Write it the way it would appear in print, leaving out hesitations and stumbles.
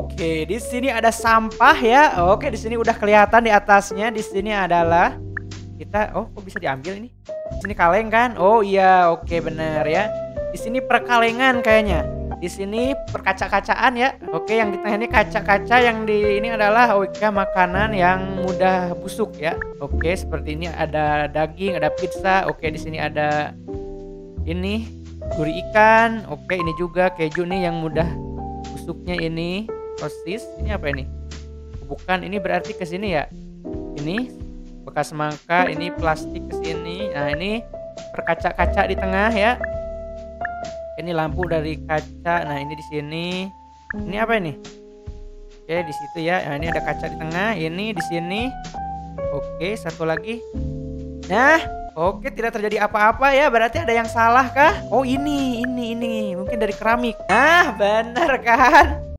Oke, di sini ada sampah ya. Oke, di sini udah kelihatan di atasnya. Di sini adalah kita, oh kok bisa diambil ini? Di sini kaleng kan? Oh iya, oke bener ya. Di sini perkalengan kayaknya. Di sini perkaca-kacaan ya. Oke, yang di tengah ini kaca-kaca, yang di ini adalah oke makanan yang mudah busuk ya. Oke, seperti ini ada daging, ada pizza. Oke, di sini ada ini duri ikan. Oke, ini juga keju nih yang mudah busuknya ini. Sosis, ini apa ini? Bukan, ini berarti ke sini ya. Ini bekas semangka, ini plastik ke sini. Nah, ini berkaca-kaca di tengah ya. Ini lampu dari kaca. Nah, ini di sini. Ini apa ini? Oke, di situ ya. Nah, ini ada kaca di tengah. Ini di sini. Oke, satu lagi. Nah, oke, tidak terjadi apa-apa ya. Berarti ada yang salah kah? Oh, ini. Mungkin dari keramik. Nah, benar kan?